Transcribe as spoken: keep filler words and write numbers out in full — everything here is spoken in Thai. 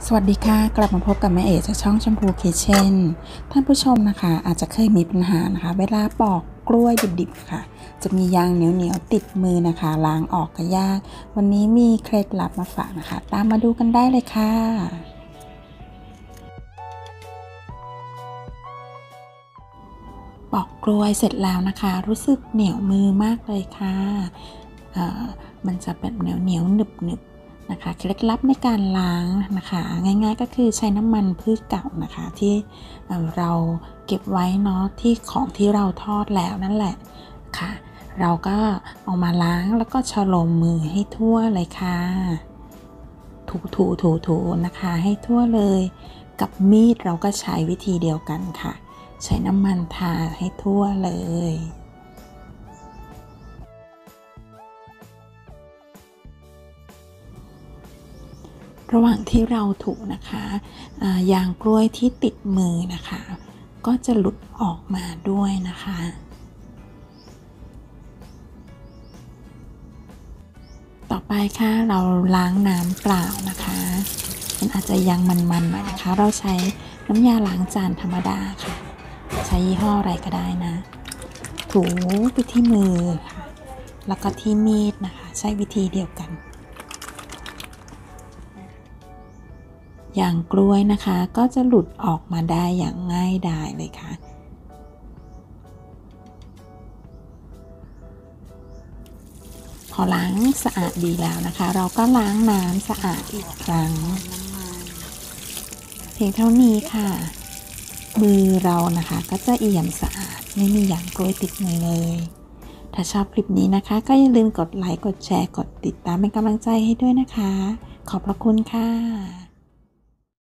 สวัสดีค่ะกลับมาพบกับแม่เอ๋จากช่องชมพูคิทเช่นท่านผู้ชมนะคะอาจจะเคยมีปัญหานะคะเวลาปอกกล้วยดิบๆค่ะจะมียางเหนียวๆติดมือนะคะล้างออกก็ยากวันนี้มีเคล็ดลับมาฝากนะคะตามมาดูกันได้เลยค่ะปอกกล้วยเสร็จแล้วนะคะรู้สึกเหนียวมือมากเลยค่ะมันจะเป็นเหนียวเหนียวหนึบหนึบนะคะเคล็ดลับในการล้างนะคะง่ายๆก็คือใช้น้ำมันพืชเก่านะคะที่เราเก็บไว้เนาะที่ของที่เราทอดแล้วนั่นแหละค่ะเราก็เอามาล้างแล้วก็ฉโลมมือให้ทั่วเลยค่ะถูถูถูถูนะคะให้ทั่วเลยกับมีดเราก็ใช้วิธีเดียวกันค่ะใช้น้ำมันทาให้ทั่วเลยระหว่างที่เราถูนะคะยางกล้วยที่ติดมือนะคะก็จะหลุดออกมาด้วยนะคะต่อไปค่ะเราล้างน้ำเปล่านะคะมันอาจจะยังมันๆหน่อยนะคะเราใช้น้ำยาล้างจานธรรมดาค่ะใช้ยี่ห้ออะไรก็ได้นะถูไปที่มือค่ะแล้วก็ที่มีดนะคะใช้วิธีเดียวกันยางกล้วยนะคะก็จะหลุดออกมาได้อย่างง่ายดายเลยค่ะพอล้างสะอาดดีแล้วนะคะเราก็ล้างน้ำสะอาดอีกครั้งเพียงเท่านี้ค่ะมือเรานะคะก็จะเอี่ยมสะอาดไม่มียางกล้วยติดมือเลยถ้าชอบคลิปนี้นะคะก็อย่าลืมกดไลค์กดแชร์กดติดตามเป็นกำลังใจให้ด้วยนะคะขอบพระคุณค่ะ